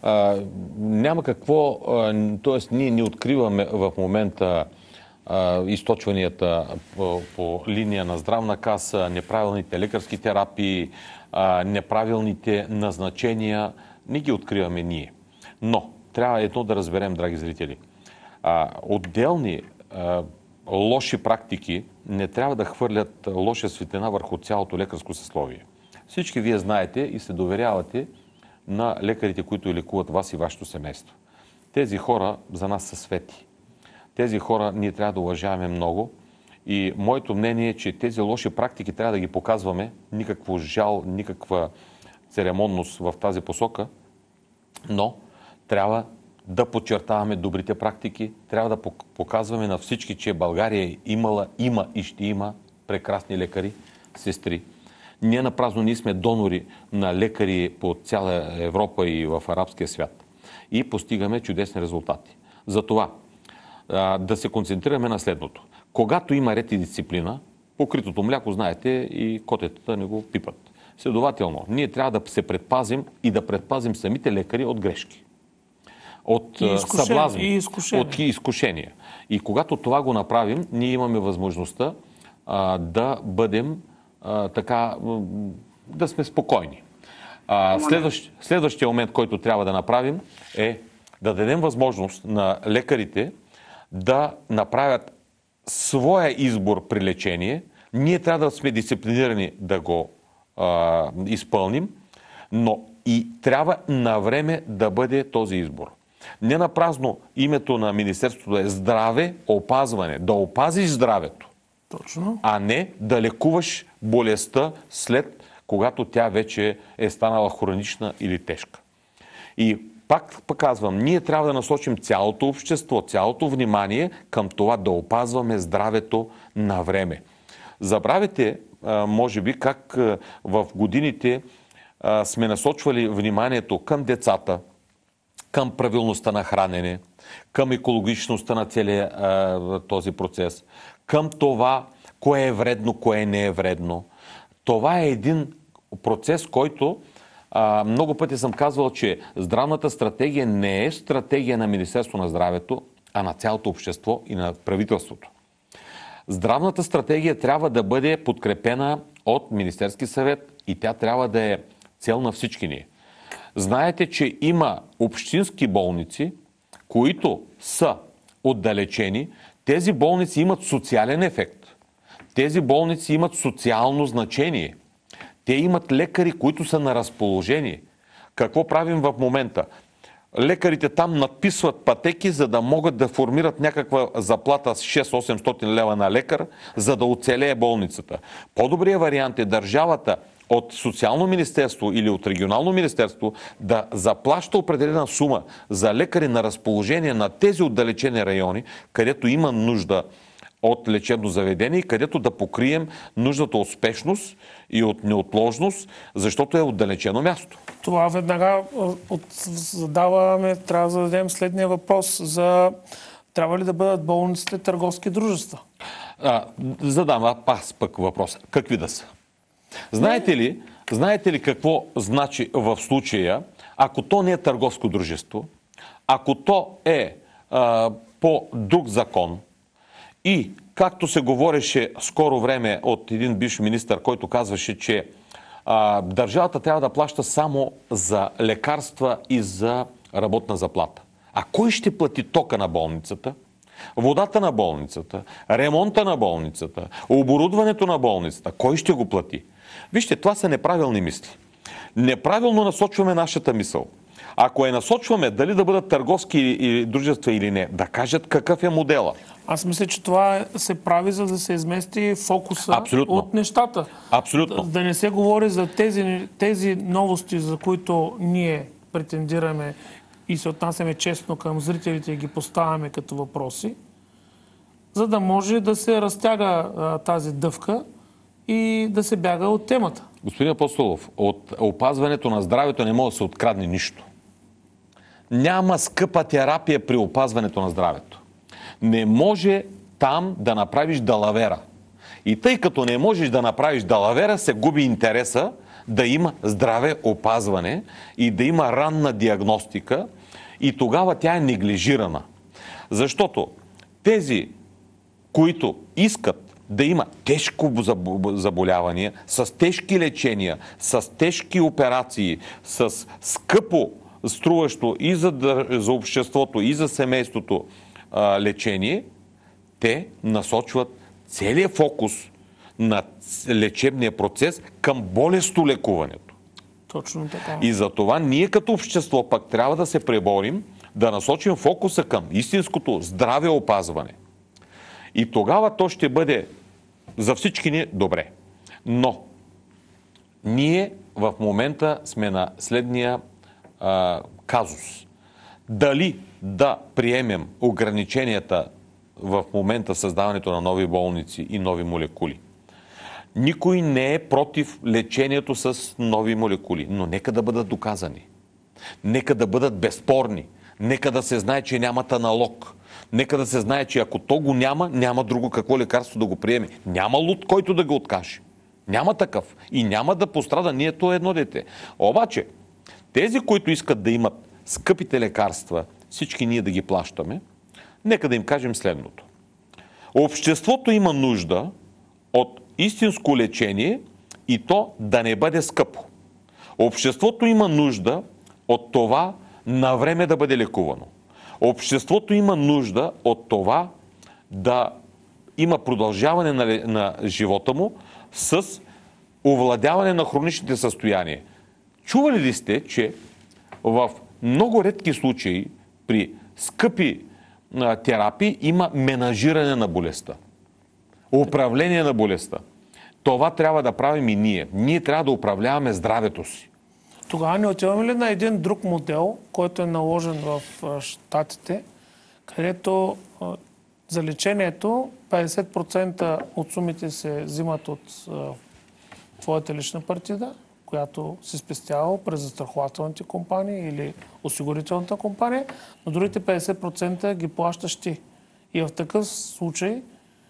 Няма какво, т.е. ние не откриваме в момента източванията по линия на здравна каса, неправилните лекарски терапии, неправилните назначения, не ги откриваме ние. Но трябва едно да разберем, драги зрители. Отделни лоши практики не трябва да хвърлят лоша светлина върху цялото лекарско съсловие. Всички вие знаете и се доверявате на лекарите, които лекуват вас и вашето семейство. Тези хора за нас са свети. Тези хора ние трябва да уважаваме много и моето мнение е, че тези лоши практики трябва да ги показваме, никакво жал, никаква церемонност в тази посока, но трябва да подчертаваме добрите практики, трябва да показваме на всички, че България има и ще има прекрасни лекари, сестри. Ние напразно ние сме донори на лекари по цяла Европа и в арабския свят и постигаме чудесни резултати. Затова да се концентрираме на следното. Когато има ред и дисциплина, покритото мляко, знаете, и котетата не го пипат. Следователно, ние трябва да се предпазим и да предпазим самите лекари от грешки. От съблазни, от изкушения. И когато това го направим, ние имаме възможността да бъдем да сме спокойни. Следващия момент, който трябва да направим, е да дадем възможност на лекарите да направят своя избор при лечение. Ние трябва да сме дисциплинирани да го изпълним, но и трябва на време да бъде този избор. Не напразно името на Министерството е здраве, опазване. Да опазиш здравето. Точно. А не да лекуваш болестта след когато тя вече е станала хронична или тежка. И пак казвам, ние трябва да насочим цялото общество, цялото внимание към това да опазваме здравето на време. Забравяте, може би, как в годините сме насочвали вниманието към децата, към правилността на хранене, към екологичността на целия този процес, към това, кое е вредно, кое не е вредно. Това е един процес, който много пъти съм казвал, че здравната стратегия не е стратегия на Министерство на здравето, а на цялото общество и на правителството. Здравната стратегия трябва да бъде подкрепена от Министерски съвет и тя трябва да е цел на всички ние. Знаете, че има общински болници, които са отдалечени. Тези болници имат социален ефект. Тези болници имат социално значение. Те имат лекари, които са на разположение. Какво правим в момента? лекарите там надписват пътеки, за да могат да формират някаква заплата с 600-800 лева на лекар, за да оцелее болницата. По-добрият вариант е държавата от Социално министерство или от Регионално министерство да заплаща определена сума за лекари на разположение на тези отдалечени райони, където има нужда от лечебно заведение и където да покрием нуждата от спешност и от неотложност, защото е отдалечено място. Това веднага трябва да зададем следния въпрос за трябва ли да бъдат болниците търговски дружества? Задам аз пък въпрос. Какви да са? Знаете ли какво значи в случая, ако то не е търговско дружество, ако то е по друг закон и, както се говореше скоро време от един бивш министър, който казваше, че държавата трябва да плаща само за лекарства и за работна заплата. А кой ще плати тока на болницата? Водата на болницата, ремонта на болницата, оборудването на болницата. Кой ще го плати? Вижте, това са неправилни мисли. Неправилно насочваме нашата мисъл. Ако насочваме дали да бъдат търговски дружества или не, да кажат какъв е модела. Аз мисля, че това се прави, за да се измести фокуса от нещата. Абсолютно. Да не се говори за тези новости, за които ние претендираме и се отнасяме честно към зрителите и ги поставяме като въпроси, за да може да се разтяга тази дъвка и да се бяга от темата. Господин Апостолов, от опазването на здравето не може да се открадне нищо. Няма скъпа терапия при опазването на здравето. Не може там да направиш далавера. И тъй като не можеш да направиш далавера, се губи интереса да има здраве опазване и да има ранна диагностика и тогава тя е неглижирана. Защото тези, които искат да има тежко заболяване, с тежки лечения, с тежки операции, с скъпо струващо и за обществото, и за семейството лечение, те насочват целият фокус на лечебния процес към болестолекуването. Точно така. И за това ние като общество пък трябва да се преборим, да насочим фокуса към истинското здраве опазване. И тогава то ще бъде за всички ни добре. Но ние в момента сме на следния казус. Дали да приемем ограниченията в момента създаването на нови болници и нови молекули? Никой не е против лечението с нови молекули, но нека да бъдат доказани. Нека да бъдат безспорни. Нека да се знае, че нямат аналог. Нека да се знае, че ако то го няма, няма друго какво лекарство да го приеме. Няма луд, който да го откаже. Няма такъв. И няма да пострада нието едно дете. Обаче, тези, които искат да имат скъпите лекарства, всички ние да ги плащаме, нека да им кажем следното. Обществото има нужда от истинско лечение и то да не бъде скъпо. Обществото има нужда от това на време да бъде лекувано. Обществото има нужда от това да има продължаване на живота му с овладяване на хроничните състояния. Чували ли сте, че в много редки случаи при скъпи терапии има менажиране на болестта? Управление на болестта. Това трябва да правим и ние. Ние трябва да управляваме здравето си. Тогава не отиваме ли на един друг модел, който е наложен в Щатите, където за лечението 50% от сумите се взимат от твоята лична партида, която си спестява през застрахователните компании или осигурителната компания, но другите 50% ги плащаш ти. И в такъв случай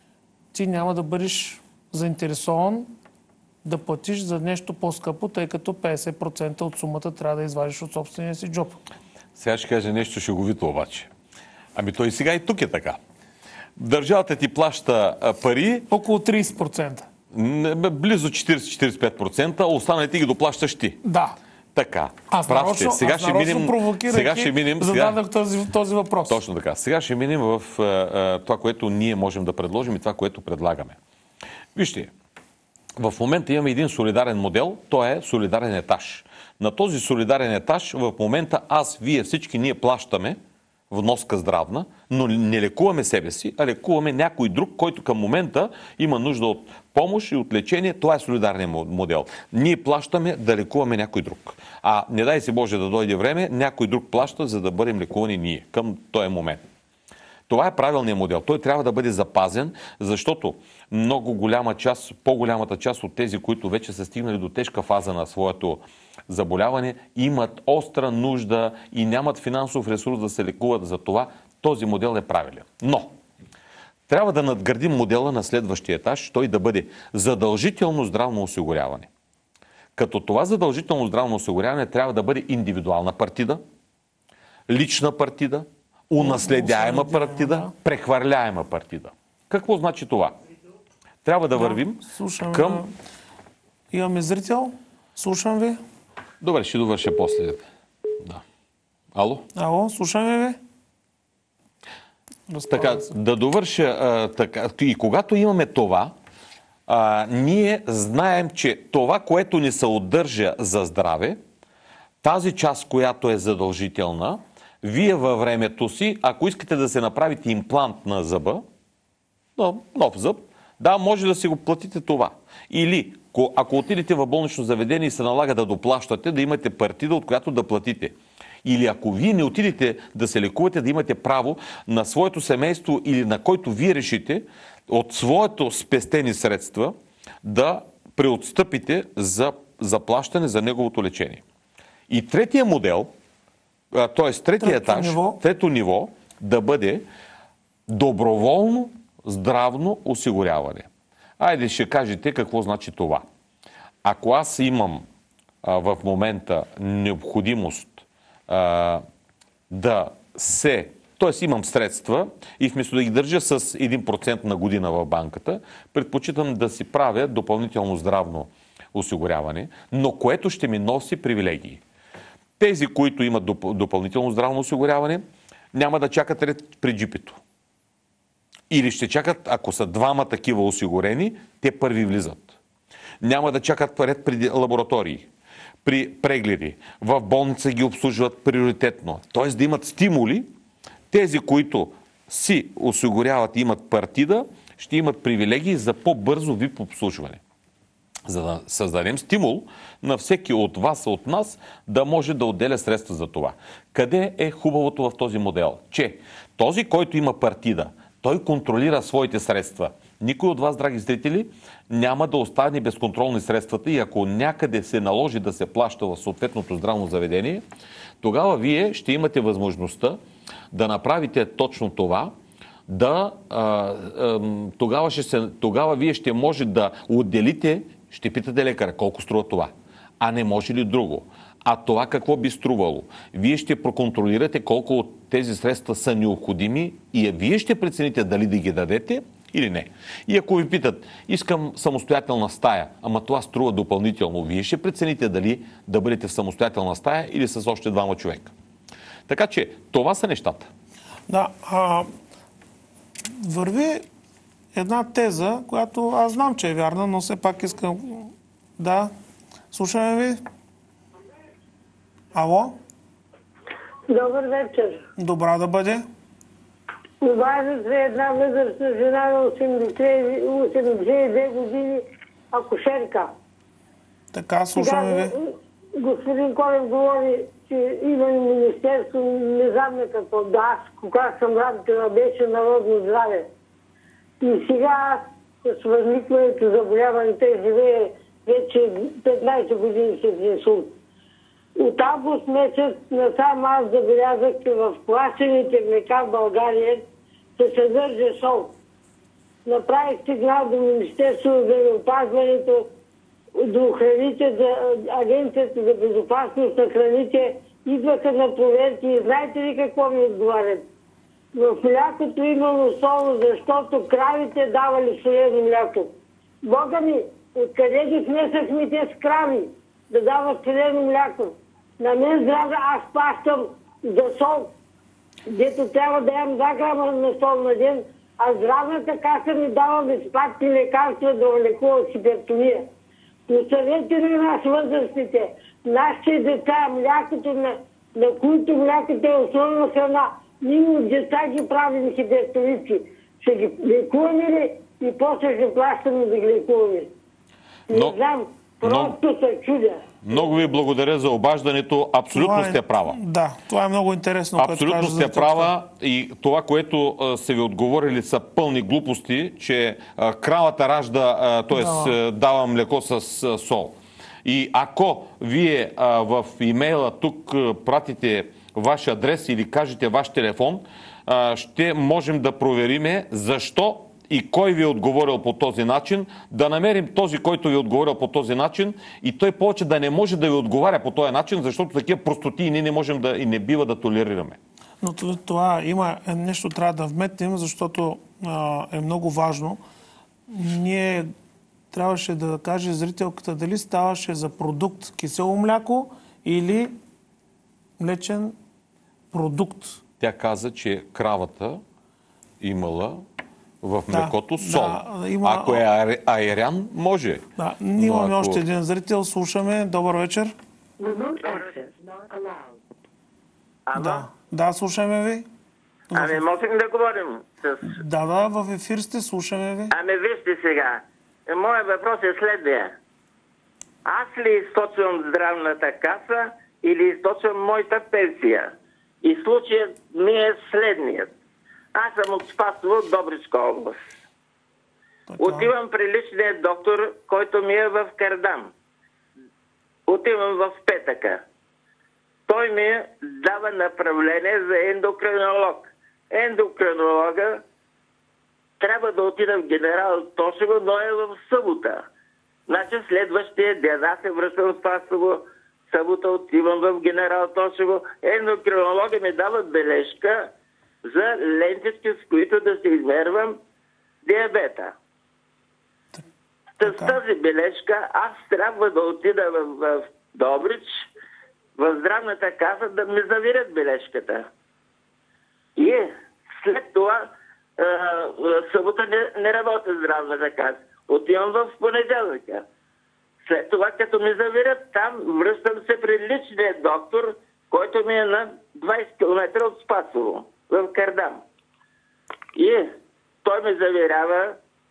ти няма да бъдеш заинтересован да платиш за нещо по-скъпо, тъй като 50% от сумата трябва да извадиш от собствения си джоб. Сега ще кажа нещо шеговито обаче. Ами той сега и тук е така. Държавата ти плаща пари... Около 30%. Близо 40-45%, останалите ги доплащаш ти. Да. Така. Аз нарочно провокирайки зададах този въпрос. Точно така. Сега ще минем в това, което ние можем да предложим и това, което предлагаме. Вижте, в момента имаме един солидарен модел, то е солидарен етаж. На този солидарен етаж в момента аз, вие, всички ние плащаме вноска здравна, но не лекуваме себе си, а лекуваме някой друг, който към момента има нужда от помощ и от лечение. Това е солидарният модел. Ние плащаме да лекуваме някой друг. А не дай си Боже да дойде време, някой друг плаща, за да бъдем лекувани ние към този момент. Това е правилният модел. Той трябва да бъде запазен, защото много голяма част, по-голямата част от тези, които вече са стигнали до тежка фаза на своето заболяване, имат остра нужда и нямат финансов ресурс да се лекуват. За това този модел е правилен. Но трябва да надградим модела на следващия етаж, той да бъде задължително здравно осигуряване. Като това задължително здравно осигуряване трябва да бъде индивидуална партида, лична партида, унаследяема партида, прехвърляема партида. Какво значи това? Трябва да вървим към... Имаме зрител. Слушам ви. Добре, ще довърша после. Да. Ало? Ало, слушаме ви. Така, да довърша така. И когато имаме това, ние знаем, че това, което ни се удържа за здраве, тази част, която е задължителна, вие във времето си, ако искате да се направите имплант на зъба, нов зъб, да, може да си го платите това. Или, ако отидете в болнично заведение и се налага да доплащате, да имате партида, от която да платите. Или ако вие не отидете да се лекувате, да имате право на своето семейство или на който вие решите от своето спестени средства да преотстъпите за заплащане за неговото лечение. И третия модел, т.е. третия етаж, трето ниво, да бъде доброволно здравно осигуряване. Айде ще кажете какво значи това. Ако аз имам в момента необходимост да се... Т.е. имам средства и вместо да ги държа с 1% на година в банката, предпочитам да си правя допълнително здравно осигуряване, но което ще ми носи привилегии. Тези, които имат допълнително здравно осигуряване, няма да чакат ред при джипито. Или ще чакат, ако са двама такива осигурени, те първи влизат. Няма да чакат ред при лаборатории, при прегледи. В болница ги обслужват приоритетно. Т.е. да имат стимули. Тези, които си осигуряват и имат партида, ще имат привилегии за по-бързо ВИП обслужване. За да създадем стимул на всеки от вас, от нас, да може да отделя средства за това. Къде е хубавото в този модел? Че този, който има партида, той контролира своите средства. Никой от вас, драги зрители, няма да остане безконтролни средствата и ако някъде се наложи да се плаща в съответното здравно заведение, тогава вие ще имате възможността да направите точно това, тогава вие ще може да отделите, ще питате лекаря колко струва това, а не може ли друго. А това какво би струвало? Вие ще проконтролирате колко от тези средства са необходими и вие ще прецените дали да ги дадете или не. И ако ви питат, искам самостоятелна стая, ама това струва допълнително, вие ще прецените дали да бъдете в самостоятелна стая или с още двама човека. Така че това са нещата. Да, върви една теза, която аз знам, че е вярна, но все пак искам... Да, слушаме ви. Ало? Добър вечер. Добра да бъде. Обажда се една възрастна жена на 82 години, акушерка. Така, слушаме ви. Господин Колев говори, че има министерство, не знам на какво. Да, аз когато съм работила, беше народно здраве. И сега с възникването заболяването живее вече 15 години след инсулт. От август месец насам аз забелязах, че в квашените млека в България се съдържа сол. Направих сигнал до Министерството за здравеопазването, до храните, за Агенцията за безопасност на храните, идваха на проверки и знаете ли какво ми отговарят? В млякото имало сол, защото кравите давали солено мляко. Бога ми, откъде ги внесахме те с крави да дават солено мляко? На мен здраве аз плащам за сол, дето трябва да ям 2 грама на сол на ден, а здравната каса ми дава безплатни лекарства да лекува хипертония. Оставете на нас възрастните. Нашите деца, млякото, на които млякото е основна храна. Ние от деца ги правим хидестолици. Ще ги лекуваме ли и после ще плащаме да ги лекуваме. Не знам, просто се чудя. Много ви благодаря за обаждането. Абсолютно сте права. Да, това е много интересно. Абсолютно сте права и това, което са ви отговорили, са пълни глупости, че кравата ражда, т.е. дава млеко с сол. И ако вие в имейла тук пратите ваш адрес или кажете ваш телефон, ще можем да провериме защо и кой ви е отговорил по този начин, да намерим този, който ви е отговорил по този начин и той повече да не може да ви отговаря по този начин, защото такива простоти ние не можем и не бива да толерираме. Но това има нещо, трябва да вметнем, защото е много важно. Ние трябваше да каже зрителката дали ставаше за продукт кисело мляко или млечен продукт. Тя каза, че кравата имала в млекото сол. Ако е аерян, може. Да, имаме още един зрител. Слушаме. Добър вечер. Да, слушаме ви. Ами, можем да говорим с... Да, в ефир сте, слушаме ви. Ами, вижте сега. Моят въпрос е следния. Аз ли източвам здравната каса или източвам моята пенсия? И случаят ми е следният. Аз съм от Спасово, Добричка област. Отивам при личния доктор, който ми е в Кардам. Отивам в Петъка. Той ми дава направление за ендокринолог. Ендокринолога трябва да отида в Генерал Тошево, но е в събота. Значи следващия ден аз се връщам в Спасово, събота отивам в Генерал Тошево. Ендокринолога ми дава бележка за лентички, с които да се измервам диабета. С тази бележка аз трябва да отида в Добрич, в здравната каса да ми заверят бележката. И след това събота не работя здравната каса. Отивам в понеделника. След това, като ми заверят там, връщам се при личния доктор, който ми е на 20 км от Спасово, в Кардам. И той ми заверява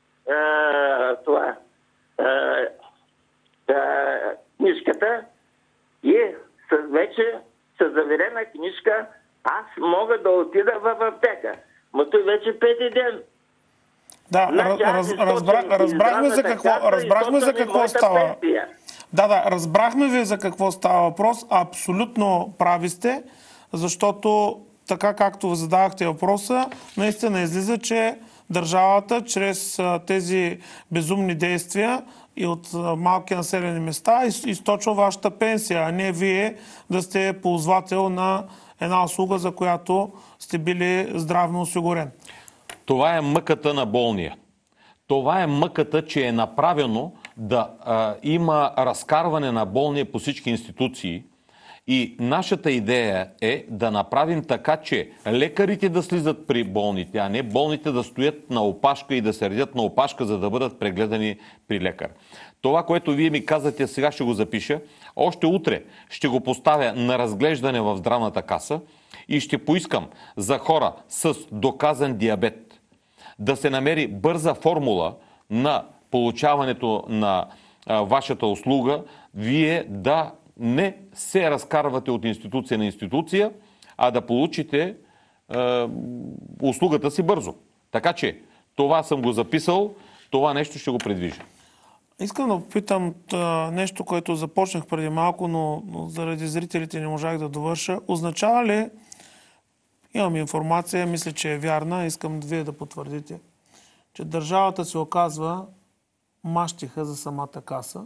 книжката и вече с заверена книжка аз мога да отида в аптека. Но той вече пети ден. Да, разбрахме за какво става. Да, разбрахме ви за какво става въпрос. Абсолютно прави сте, защото така както задавахте въпроса, наистина излиза, че държавата чрез тези безумни действия и от малки населени места източва вашата пенсия, а не вие да сте ползвател на една услуга, за която сте били здравно осигурен. Това е мъката на болния. Това е мъката, че е направено да има разкарване на болния по всички институции. И нашата идея е да направим така, че лекарите да слизат при болните, а не болните да стоят на опашка и да се редят на опашка, за да бъдат прегледани при лекар. Това, което вие ми казвате, сега ще го запиша. Още утре ще го поставя на разглеждане в здравната каса и ще поискам за хора с доказан диабет да се намери бърза формула на получаването на вашата услуга, вие да не се разкарвате от институция на институция, а да получите услугата си бързо. Така че това съм го записал, това нещо ще го предвижа. Искам да попитам нещо, което започнах преди малко, но заради зрителите не можах да довърша. Означава ли, имам информация, мисля, че е вярна, искам вие да потвърдите, че държавата се оказва мащиха за самата каса,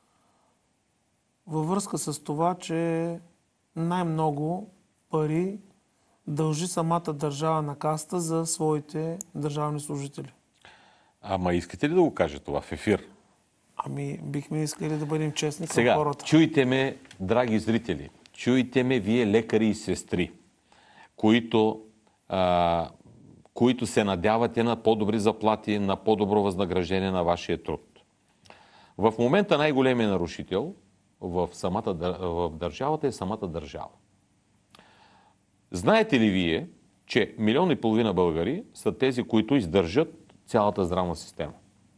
във връзка с това, че най-много пари дължи самата държава на касата за своите държавни служители. Ама искате ли да го кажа това в ефир? Ами, бихме искали да бъдем честни към сега, хората. Чуйте ме, драги зрители, чуйте ме, вие лекари и сестри, които се надявате на по-добри заплати, на по-добро възнаграждение на вашия труд. В момента най-големият нарушител в държавата е самата държава. Знаете ли вие, че 1,5 милиона българи са тези, които издържат цялата здравна система?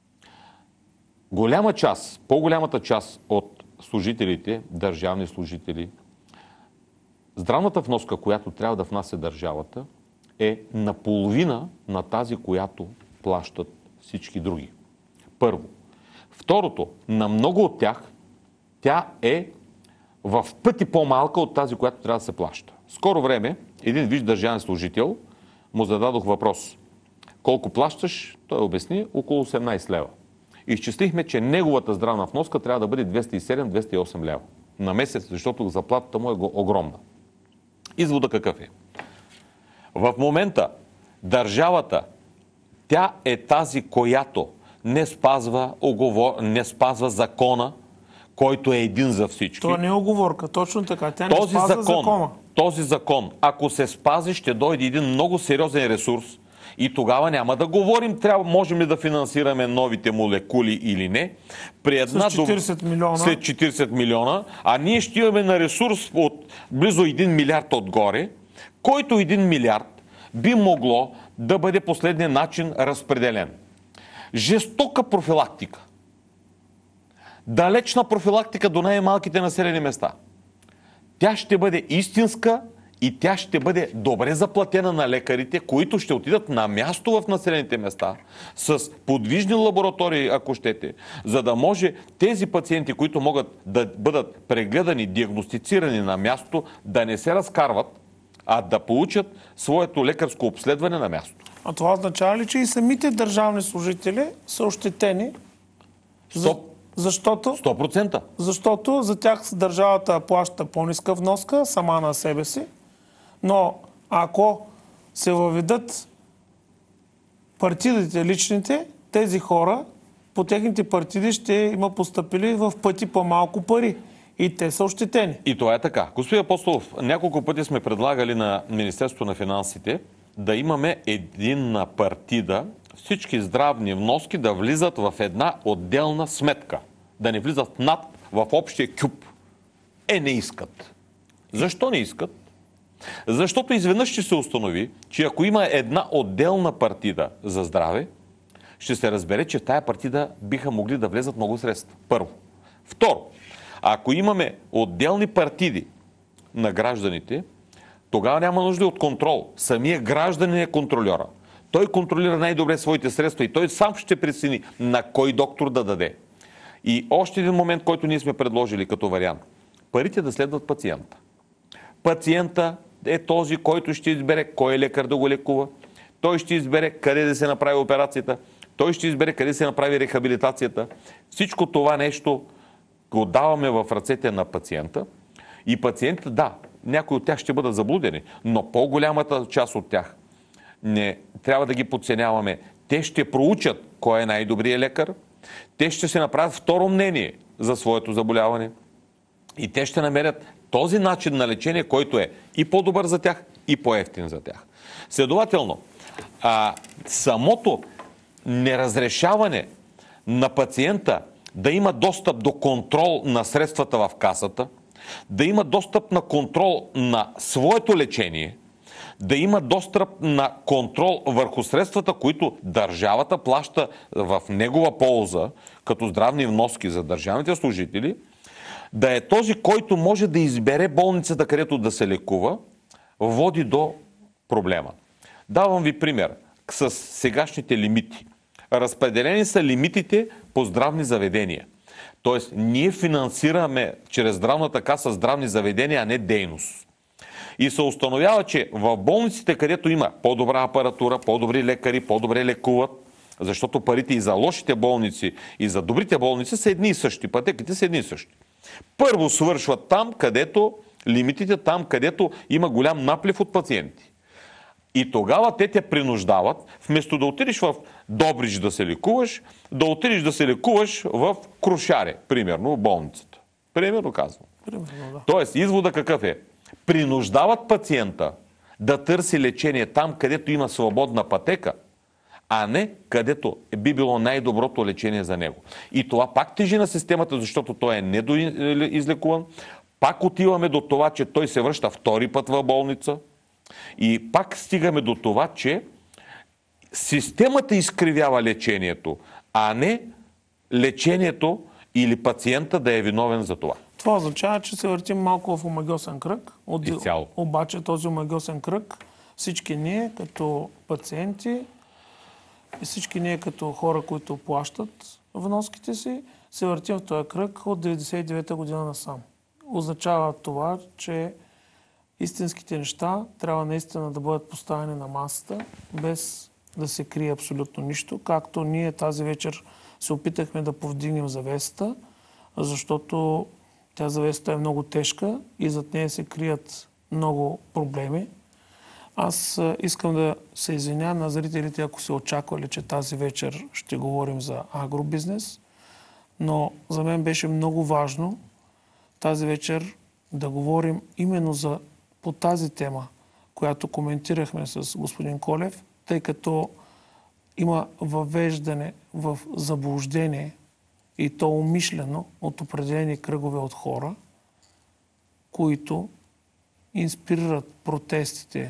По-голямата част от служителите, държавни служители, здравната вноска, която трябва да внася държавата, е наполовина на тази, която плащат всички други. Първо. Второто, на много от тях, тя е в пъти по-малка от тази, която трябва да се плаща. Скоро време, един висш държавен служител, му зададох въпрос. Колко плащаш? Той обясни, около 18 лева. Изчислихме, че неговата здравна вноска трябва да бъде 207-208 лева на месец, защото заплатата му е огромна. Извода какъв е? В момента държавата, тя е тази, която не спазва закона, който е един за всички. Това не е оговорка, точно така. Тя не спазва закона. Този закон, ако се спази, ще дойде един много сериозен ресурс и тогава няма да говорим, можем ли да финансираме новите молекули или не. След 40 милиона. След 40 милиона, а ние ще имаме на ресурс от близо 1 милиард отгоре, който 1 милиард би могло да бъде последния начин разпределен. Жестока профилактика. Далечна профилактика до най-малките населени места. Тя ще бъде истинска и тя ще бъде добре заплатена на лекарите, които ще отидат на място в населените места с подвижни лаборатории, ако щете, за да може тези пациенти, които могат да бъдат прегледани, диагностицирани на място, да не се разкарват, а да получат своето лекарско обследване на място. А това означава ли, че и самите държавни служители са ощетени? Защото? 100%. Защото за тях държавата плаща по-ниска вноска сама на себе си, но ако се въведат партидите личните, тези хора по техните партиди ще има постъпили в пъти по-малко пари. И те са ощетени. И това е така. Господин Апостолов, няколко пъти сме предлагали на Министерството на финансите да имаме единна партида, всички здравни вноски да влизат в една отделна сметка. Да не влизат в общия кюп. Не искат. Защо не искат? Защото изведнъж ще се установи, че ако има една отделна партида за здраве, ще се разбере, че в тая партида биха могли да влезат много средства. Първо. Второ, ако имаме отделни партиди на гражданите, тогава няма нужда от контрол. Самия гражданин е контролера. Той контролира най-добре своите средства и той сам ще прецени на кой доктор да даде. И още един момент, който ние сме предложили като вариант. Парите да следват пациента. Пациента е този, който ще избере кой лекар да го лекува. Той ще избере къде да се направи операцията. Той ще избере къде се направи рехабилитацията. Всичко това нещо го даваме в ръцете на пациента. И пациентите, да, някои от тях ще бъдат заблудени, но по-голямата част от тях не трябва да ги подценяваме. Те ще проучат кой е най-добрият лекар. Те ще се направят второ мнение за своето заболяване. И те ще намерят този начин на лечение, който е и по-добър за тях, и по-евтин за тях. Следователно, самото неразрешаване на пациента да има достъп до контрол на средствата в касата, да има достъп на контрол на своето лечение, да има достъп на контрол върху средствата, които държавата плаща в негова полза, като здравни вноски за държавните служители, да е този, който може да избере болницата, където да се лекува, води до проблема. Давам ви пример с сегашните лимити. Разпределени са лимитите по здравни заведения. Тоест, ние финансираме чрез здравната каса здравни заведения, а не дейност. И се установява, че в болниците, където има по-добра апаратура, по-добри лекари, по-добре лекуват, защото парите и за лошите болници, и за добрите болници са едни и същи. Пътеките са едни и същи. Първо свършват там, където лимитите, там, където има голям наплив от пациенти. И тогава те принуждават, вместо да отидеш в Добрич да се лекуваш, да отидеш да се лекуваш в Крушаре, примерно в болницата. Примерно казвам. Да. Тоест, извода какъв е? Принуждават пациента да търси лечение там, където има свободна пътека, а не където би било най-доброто лечение за него. И това пак тежи на системата, защото той е недоизлекуван. Пак отиваме до това, че той се връща втори път в болница. И пак стигаме до това, че системата изкривява лечението, а не лечението или пациента да е виновен за това. Това означава, че се въртим малко в омагьосен кръг. Изцяло. Обаче този омагьосен кръг, всички ние като пациенти и всички ние като хора, които плащат вноските си, се въртим в този кръг от 1999 година насам. Означава това, че истинските неща трябва наистина да бъдат поставени на масата, без да се крие абсолютно нищо, както ние тази вечер се опитахме да повдигнем завесата, защото тя завесата е много тежка и зад нея се крият много проблеми. Аз искам да се извиня на зрителите, ако се очаквали, че тази вечер ще говорим за агробизнес, но за мен беше много важно тази вечер да говорим именно по тази тема, която коментирахме с господин Колев, тъй като има въвеждане в заблуждение и то умишлено от определени кръгове от хора, които инспирират протестите,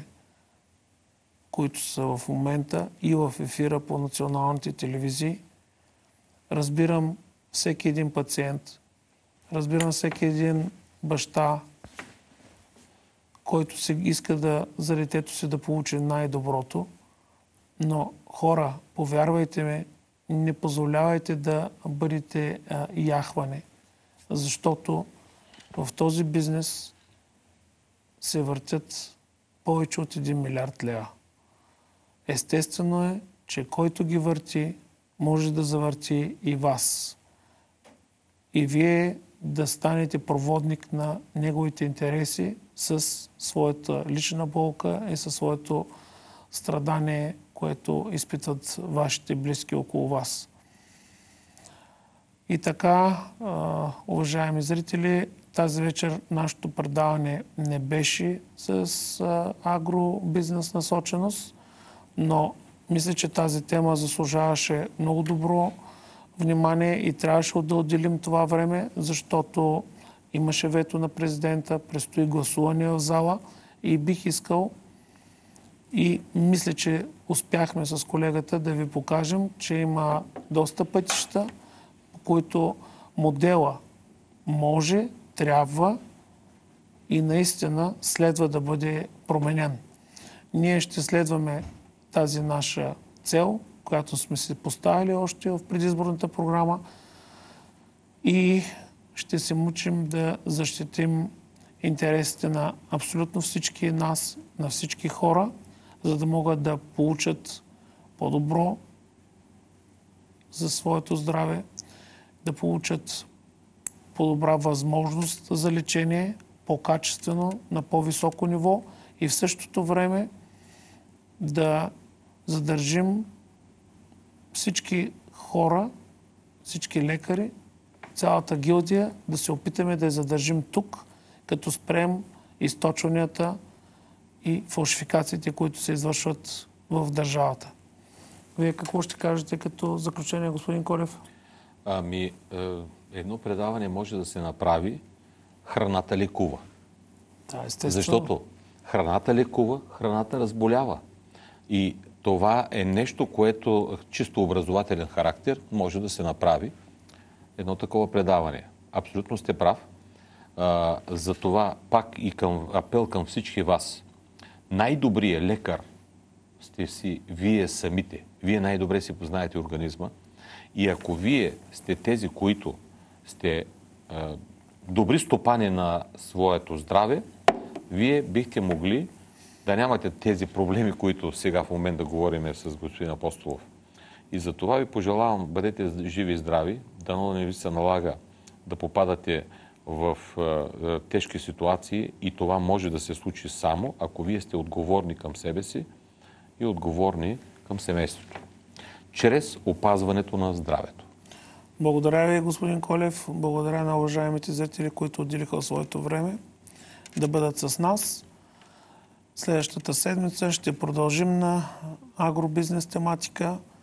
които са в момента и в ефира по националните телевизии. Разбирам всеки един пациент, разбирам всеки един баща, който се иска за детето си да получи най-доброто. Но хора, повярвайте ме, не позволявайте да бъдете яхвани, защото в този бизнес се въртят повече от 1 милиард лева. Естествено е, че който ги върти, може да завърти и вас. И вие да станете проводник на неговите интереси с своята лична болка и със своето страдание, което изпитват вашите близки около вас. И така, уважаеми зрители, тази вечер нашето предаване не беше с агробизнес насоченост, но мисля, че тази тема заслужаваше много добро внимание и трябваше да отделим това време, защото имаше вето на президента, предстои гласуване в зала и бих искал и мисля, че успяхме с колегата да ви покажем, че има доста пътища, по които модела може, трябва и наистина следва да бъде променен. Ние ще следваме тази наша цел, която сме си поставили още в предизборната програма и ще се мъчим да защитим интересите на абсолютно всички нас, на всички хора, за да могат да получат по-добро за своето здраве, да получат по-добра възможност за лечение, по-качествено, на по-високо ниво и в същото време да задържим всички хора, всички лекари, цялата гилдия, да се опитаме да я задържим тук, като спрем източванията и фалшификациите, които се извършват в държавата. Вие какво ще кажете като заключение, господин Колев? Едно предаване може да се направи храната лекува. Да, естествено. Защото храната лекува, храната разболява. И това е нещо, което чисто образователен характер може да се направи едно такова предаване. Абсолютно сте прав. За това пак и апел към всички вас. Най-добрият лекар сте си вие самите. Вие най-добре си познаете организма. И ако вие сте тези, които сте добри стопани на своето здраве, вие бихте могли да нямате тези проблеми, които сега в момента говорим с господин Апостолов. И за това ви пожелавам, бъдете живи и здрави, дано не ви се налага да попадате в тежки ситуации и това може да се случи само, ако вие сте отговорни към себе си и отговорни към семейството. Чрез опазването на здравето. Благодаря ви, господин Колев. Благодаря на уважаемите зрители, които отделиха своето време да бъдат с нас. Следващата седмица ще продължим на агробизнес тематика.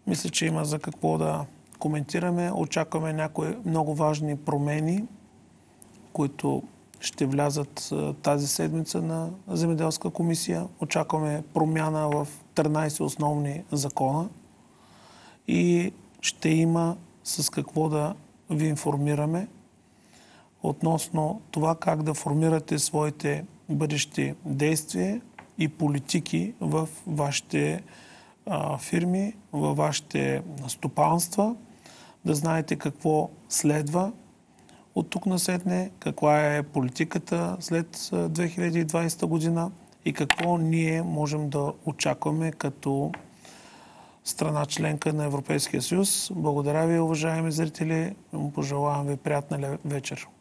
Мисля, че има за какво да коментираме. Очакваме някои много важни промени, които ще влязат тази седмица на Земеделска комисия. Очакваме промяна в 13 основни закона и ще има с какво да ви информираме относно това как да формирате своите бъдещи действия и политики в вашите фирми, във вашите стопанства, да знаете какво следва от тук насетне, каква е политиката след 2020 година и какво ние можем да очакваме като страна членка на Европейския съюз. Благодаря ви, уважаеми зрители. Пожелавам ви приятна вечер.